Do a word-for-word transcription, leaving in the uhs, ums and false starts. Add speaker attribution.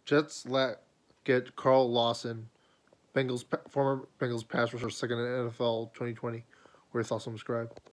Speaker 1: Jets let get Carl Lawson, Bengals former Bengals pass rusher, second in N F L twenty twenty. What are your thoughts on subscribe?